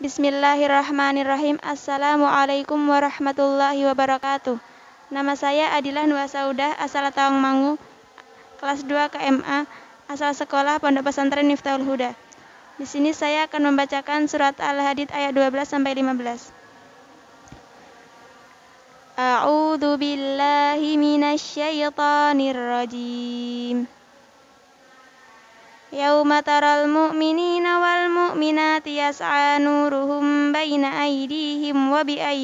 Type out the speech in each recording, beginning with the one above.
Bismillahirrahmanirrahim. Assalamualaikum warahmatullahi wabarakatuh. Nama saya Adilah Nur Saudah, asal Tawangmangu, kelas 2 KMA, asal sekolah Pondok Pesantren Miftahul Huda. Di sini saya akan membacakan surat Al-Hadid ayat 12 sampai 15. A'udzu billahi minasyaitonir rajim. Yauma taral mu'minina wal mu'minati yas'a nuruhum baina aydihim wa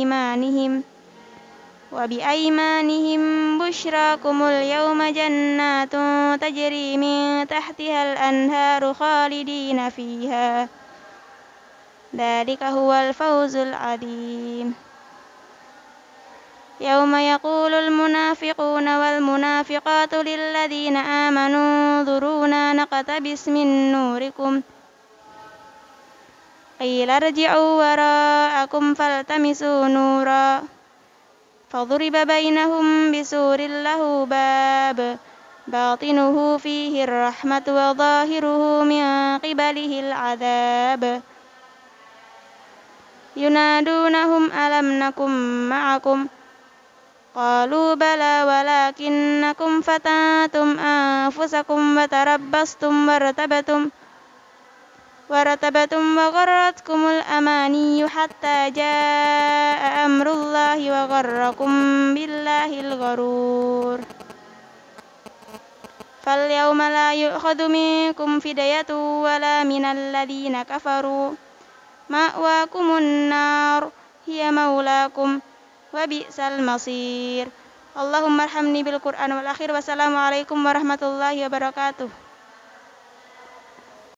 biaymanihim busyrakumul yawma jannatun tajri min tahtihal anharu khalidina fiha dzalika huwal fawzul 'adzim. Yauma yaqulul munafiquna wal munafiqatu lilladzina amanu dhuruna naqtabis min nurikum qila irji'u wara'akum faltamisu nura faduriba bainahum bisurin lahu bab batinuhu fihi rahmatu wa zahiruhu min qibalihil adzab yunadunahum alam nakum ma'akum qalu bala walakinnakum fatantum anfusakum wa tarabbastum wartabatum wa gharratkumul amaniyyu hatta jaa amrullahi wa gharrakum billahil gharur. Fal yawma la yu'khadhu minkum fidyatun wala minal ladzina kafaru ma'wakumun nar hiya maulakum wa bi'sal masir. Allahumma arhamni bil Qur'an wal akhir. Wassalamualaikum warahmatullahi wabarakatuh.